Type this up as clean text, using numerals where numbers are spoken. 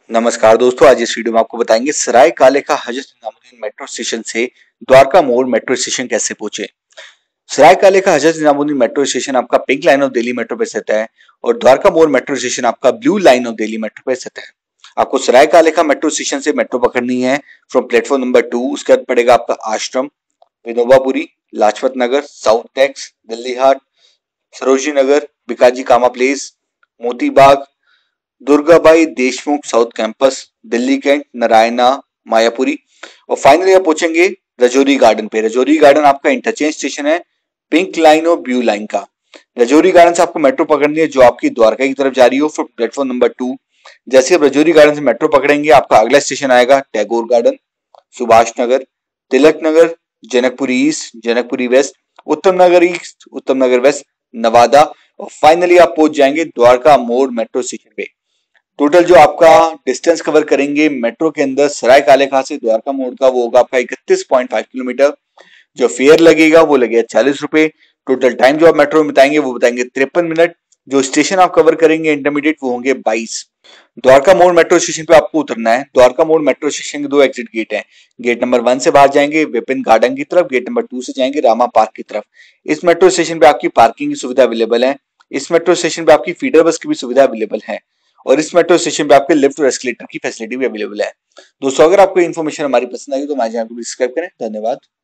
नमस्कार दोस्तों, आज इस वीडियो में आपको बताएंगे सराय काले का हजरत निजामुद्दीन मेट्रो स्टेशन से द्वारका मोड़ मेट्रो स्टेशन कैसे पहुंचे। सराय काले का हजरत निजामुद्दीन मेट्रो स्टेशन आपका pink line of Delhi metro पे स्थित है और द्वारका मोड़ मेट्रो स्टेशन आपका blue line of Delhi metro पे स्थित है। आपको सराय काले का मेट्रो स्टेशन से मेट्रो पकड़नी है फ्रॉम प्लेटफॉर्म नंबर 2। उसके बाद पड़ेगा आपका Ashram, Vinobapuri, Lajpat Nagar, South Ex, Delhi Haat, Sarojini Nagar, Bhikaji Cama Place, Moti Bagh, Durgabai Deshmukh South Campus, Delhi Cantt, Naraina, Mayapuri और फाइनली आप पहुंचेंगे रजौरी गार्डन पे। रजौरी गार्डन आपका इंटरचेंज स्टेशन है पिंक लाइन और ब्लू लाइन का। रजौरी गार्डन से आपको मेट्रो पकड़नी है जो आपकी द्वारका की तरफ जा रही हो फ्रॉम प्लेटफॉर्म नंबर 2। जैसे आप रजौरी गार्डन से मेट्रो पकड़ेंगे आपका अगला स्टेशन आएगा Tagore Garden, Subhash Nagar, Tilak Nagar, Janakpuri East, Janakpuri West, Uttam Nagar east, उत्तम नगर वेस्ट, नवादा और फाइनली आप पहुंच जाएंगे द्वारका मोड़ मेट्रो स्टेशन पे। टोटल जो आपका डिस्टेंस कवर करेंगे मेट्रो के अंदर सराय काले खां से द्वारका मोड़ का वो होगा आपका 31.5 किलोमीटर। जो फेयर लगेगा वो लगेगा 40 रुपए। टोटल टाइम जो आप मेट्रो में बताएंगे वो बताएंगे 53 मिनट। जो स्टेशन आप कवर करेंगे इंटरमीडिएट वो होंगे 22। द्वारका मोड़ मेट्रो स्टेशन पे आपको उतरना है। द्वारका मोड़ मेट्रो स्टेशन के 2 एग्जिट गेट हैं। गेट नंबर 1 से बाहर जाएंगे विपिन गार्डन की तरफ, गेट नंबर 2 से जाएंगे रामा पार्क की तरफ। इस मेट्रो स्टेशन पे आपकी पार्किंग की सुविधा अवेलेबल है। इस मेट्रो स्टेशन पे आपकी फीडर बस की भी सुविधा अवेलेबल है और इस मेट्रो स्टेशन पे आपके लिफ्ट और एस्केलेटर की फैसिलिटी भी अवेलेबल है। दोस्तों, अगर आपको इन्फॉर्मेशन हमारी पसंद आई तो हमारे चैनल को सब्सक्राइब करें। धन्यवाद।